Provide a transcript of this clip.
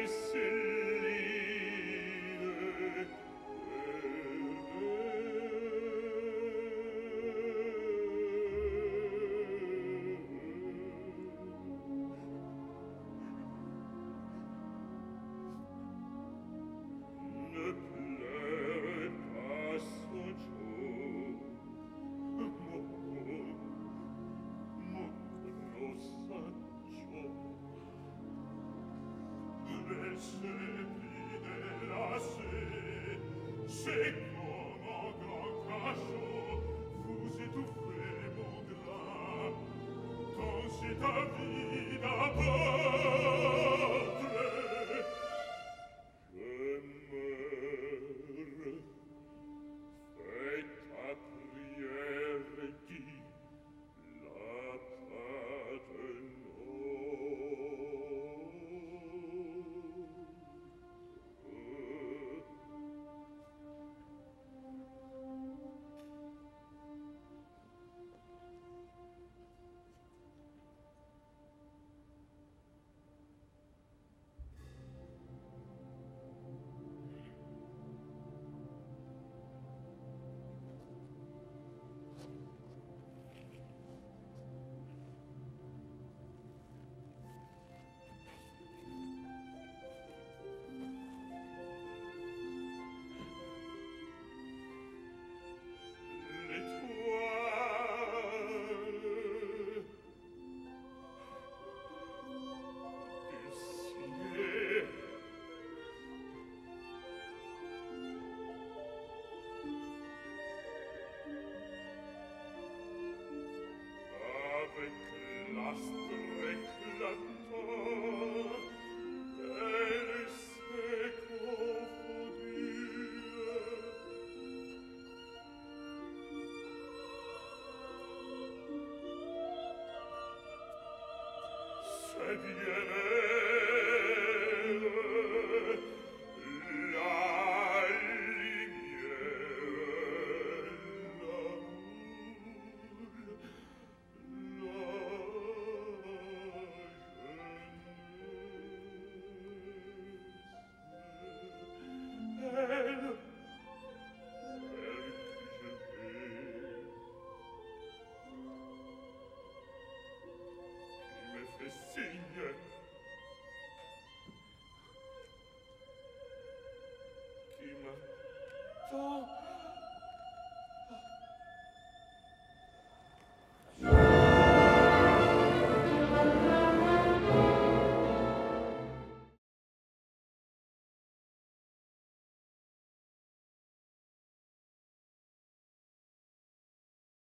C'est comme un grand cachot, vous étouffez mon grain, dans cette vie d'apôtre. Je meurs, fais ta prière et dis la avec l'astre éclatant, elle s'est confondue. C'est bien elle, la lumière, l'amour, elle que je vais, qui me fait signe